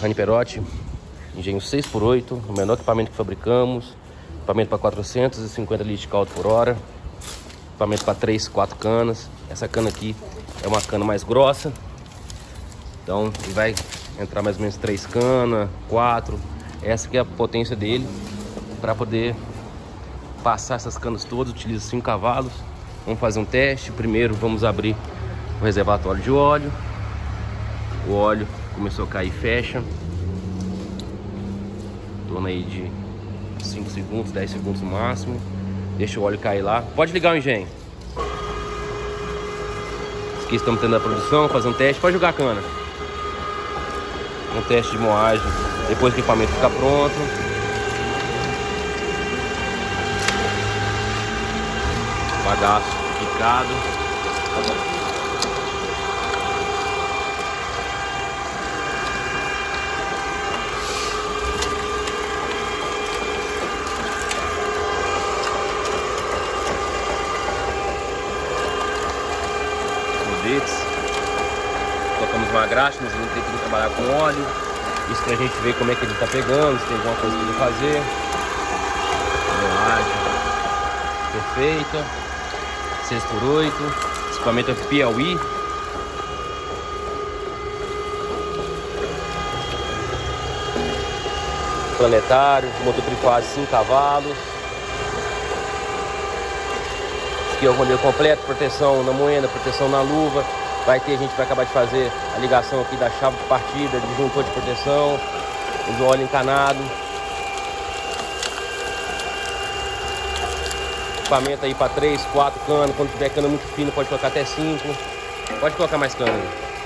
Rani Perotti, engenho 6x8, o menor equipamento que fabricamos. Equipamento para 450 litros de caldo por hora. Equipamento para 3, 4 canas. Essa cana aqui é uma cana mais grossa. Então vai entrar mais ou menos 3 canas, 4. Essa aqui é a potência dele. Para poder passar essas canas todas, utiliza 5 cavalos. Vamos fazer um teste. Primeiro vamos abrir o reservatório de óleo. O óleo começou a cair, fecha. Em torno aí de 5 segundos, 10 segundos no máximo. Deixa o óleo cair lá. Pode ligar o engenho. Aqui estamos tendo a produção, fazer um teste. Pode jogar a cana. Um teste de moagem depois que o equipamento ficar pronto. Bagaço picado. Colocamos uma graxa, mas vamos ter que trabalhar com óleo. Isso pra gente ver como é que ele tá pegando, se tem alguma coisa que ele fazer. Moagem perfeita. 6x8. Esse equipamento é Piauí. Planetário, motor trifase 5 cavalos. Aqui é o modelo completo, proteção na moenda, proteção na luva. A gente vai acabar de fazer a ligação aqui da chave de partida, disjuntor de proteção, o óleo encanado. Equipamento aí para 3, 4 canas. Quando tiver cana muito fina, pode colocar até 5. Pode colocar mais cana.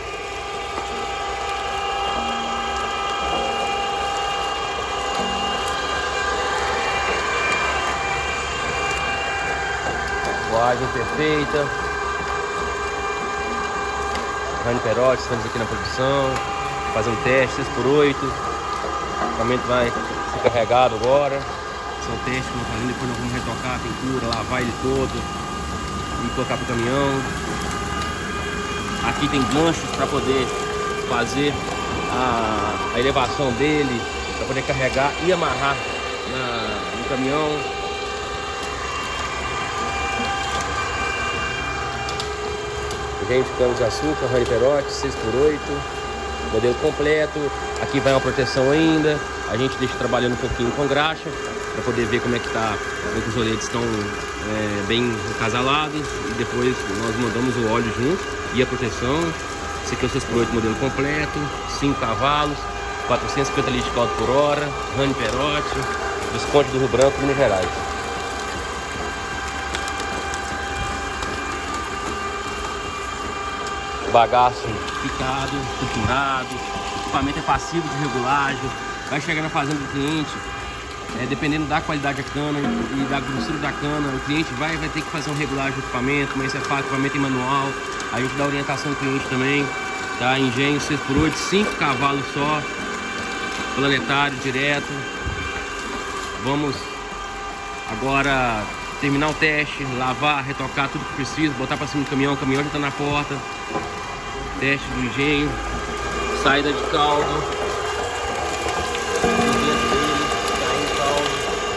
Moagem perfeita. Rani Perotti, estamos aqui na produção, fazendo um teste 6x8. O equipamento vai ser carregado agora. Esse é o teste que eu vou fazendo, depois nós vamos retocar a pintura, lavar ele todo e colocar para o caminhão. Aqui tem ganchos para poder fazer a elevação dele, para poder carregar e amarrar no caminhão. Engenho de cana de açúcar, Rani Perotti, 6x8, modelo completo. Aqui vai uma proteção ainda. A gente deixa trabalhando um pouquinho com graxa para poder ver como é que tá, como é que os oletes estão bem encasalados. E depois nós mandamos o óleo junto e a proteção. Esse aqui é o 6x8 modelo completo, 5 cavalos, 450 litros de caldo por hora, Rani Perotti, Visconde do Rio Branco, Minas Gerais. Bagaço picado, triturado, o equipamento é passivo de regulagem, vai chegar na fazenda do cliente, dependendo da qualidade da cana e da grossura da cana, o cliente vai ter que fazer uma regulagem do equipamento, mas isso é fácil, o equipamento é manual, a gente dá orientação ao cliente também, tá? Engenho 6x8, 5 cavalos só, planetário direto. Vamos agora terminar o teste, lavar, retocar tudo que precisa, botar para cima do caminhão, o caminhão já está na porta. Teste do engenho, saída de caldo, dentro dele, saindo caldo.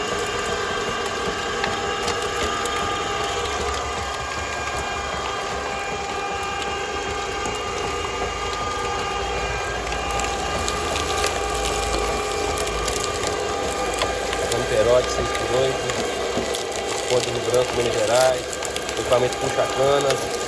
Rani Perotti 6x8, Visconde do Rio Branco, Minas Gerais, equipamento puxa canas.